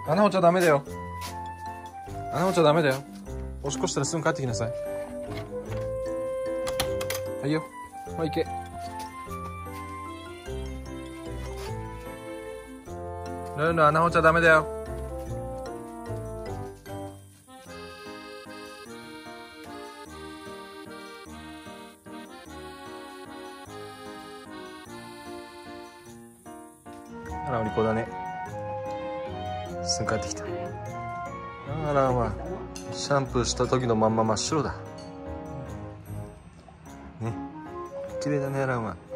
穴掘っちゃダメだよ。穴掘っちゃダメだよ。おしっこしたらすぐ帰ってきなさい。はいよ。まあ、行け。ルンルン、穴掘っちゃダメだよ。あら、お利口だね。すぐ帰ってきた。あらはシャンプーした時のまんま真っ白だね。綺麗だね、アランは。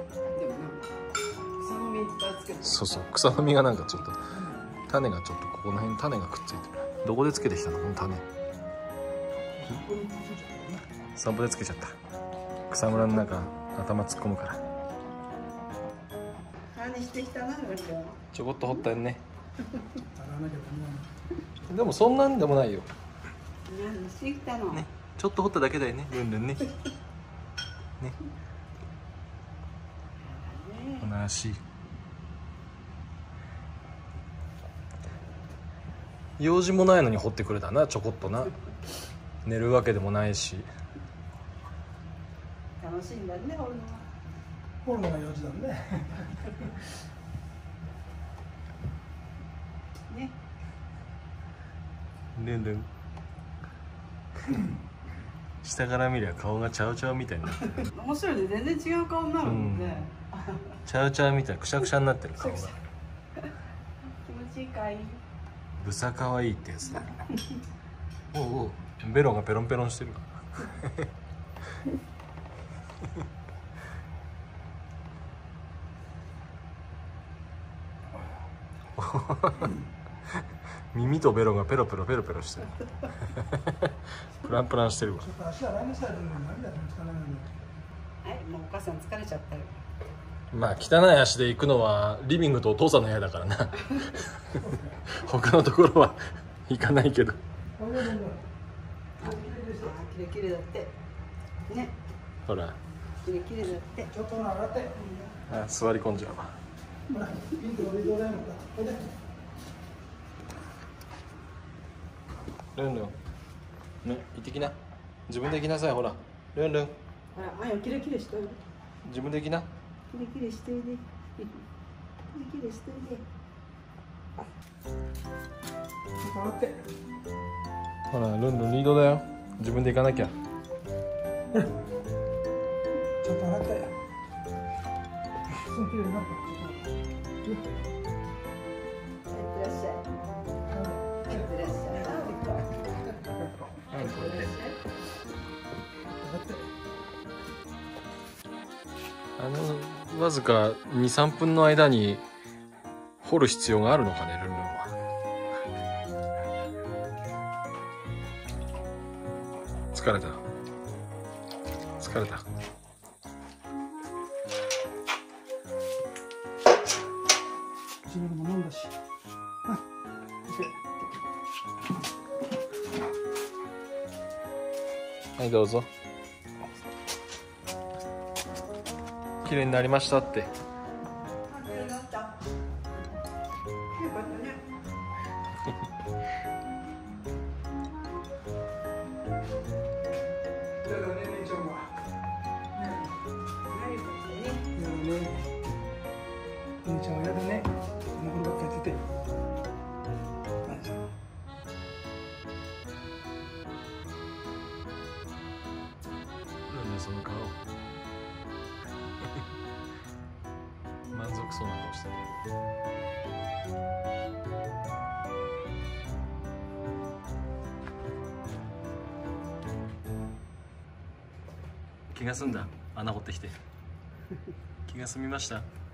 そうそう、草の実がなんかちょっと種がちょっとここの辺に種がくっついてる。どこでつけてきたのこの種。散歩でつけちゃった。草むらの中頭突っ込むから。ちょこっと掘ったよね。でもそんなんでもないよ。ね、ちょっと掘っただけだよね、ルンルンね。ね。おなし。用事もないのに掘ってくれたな、ちょこっとな。寝るわけでもないし。 楽しいんだね、掘るのは。 掘るのが用事だね。 ね。 ルンルン。下から見りゃ顔がチャウチャウみたいになってる。 面白いね、全然違う顔になるもんね。 チャウチャウみたいなくしゃくしゃになってる顔が。 気持ちいいかい。 ブサかわいいってやつだよ。おうおう、ベロがペロンペロンしてる。耳とベロがペロペロペロペロしてる。プランプランしてるわ。 足洗いなさい。 はい、もうお母さん疲れちゃったよ。 まあ汚い足で行くのはリビングとお父さんの部屋だからな。他のところは行かないけど。 キレキレだってね。 ほら、 キレキレだって。 ちょっと洗って。 あ、座り込んじゃうわ。 ほら、ピンクの水をね、ほいで。 ルンルン、ね、行ってきな。自分で行きなさい。ほら、ルンルン、 ほら、あよ、キレキレしといで。 自分で行きな。 キレキレしといで。キレキレしといで。 ちょっと洗って。 ほら、ルンルンリードだよ。自分で行かなきゃ。 ちょっと洗ったよ。すぐきれいになった。 いってらっしゃい。いってらっしゃい。 わずか2、3分の間に掘る必要があるのかね、ルンルンは。疲れた。疲れた。 自分も飲んだし。 はい、どうぞ。綺麗になりましたって。 よかったね。 姉ちゃんはやだね。モグルばっかやってて。 ルンルンその顔。満足そうな顔してる。気が済んだ。穴掘ってきて。気が済みました。